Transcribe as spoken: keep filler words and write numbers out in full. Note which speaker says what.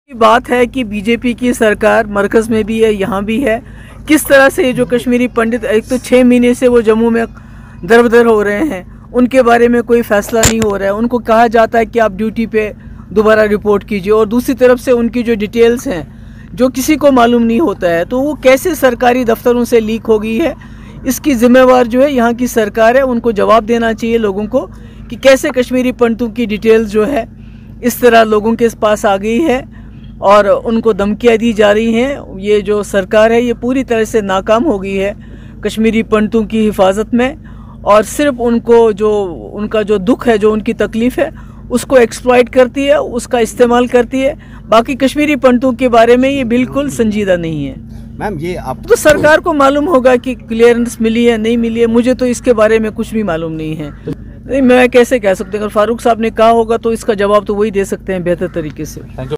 Speaker 1: बात है कि बीजेपी की सरकार मरकज़ में भी है, यहाँ भी है। किस तरह से ये जो कश्मीरी पंडित, एक तो छः महीने से वो जम्मू में दरबदर हो रहे हैं, उनके बारे में कोई फैसला नहीं हो रहा है। उनको कहा जाता है कि आप ड्यूटी पे दोबारा रिपोर्ट कीजिए, और दूसरी तरफ से उनकी जो डिटेल्स हैं जो किसी को मालूम नहीं होता है, तो वो कैसे सरकारी दफ्तरों से लीक हो गई है। इसकी जिम्मेवार जो है यहाँ की सरकार है, उनको जवाब देना चाहिए लोगों को कि कैसे कश्मीरी पंडितों की डिटेल्स जो है इस तरह लोगों के पास आ गई है और उनको धमकियाँ दी जा रही हैं। ये जो सरकार है ये पूरी तरह से नाकाम हो गई है कश्मीरी पंडितों की हिफाजत में, और सिर्फ उनको जो उनका जो दुख है, जो उनकी तकलीफ़ है, उसको एक्सप्लॉइट करती है, उसका इस्तेमाल करती है। बाकी कश्मीरी पंडितों के बारे में ये बिल्कुल संजीदा नहीं है।
Speaker 2: मैम ये आप
Speaker 1: तो सरकार को मालूम होगा कि क्लियरेंस मिली है नहीं मिली है, मुझे तो इसके बारे में कुछ भी मालूम नहीं है। नहीं, मैं कैसे कह सकते हैं, अगर फारूक साहब ने कहा होगा तो इसका जवाब तो वही दे सकते हैं बेहतर तरीके से।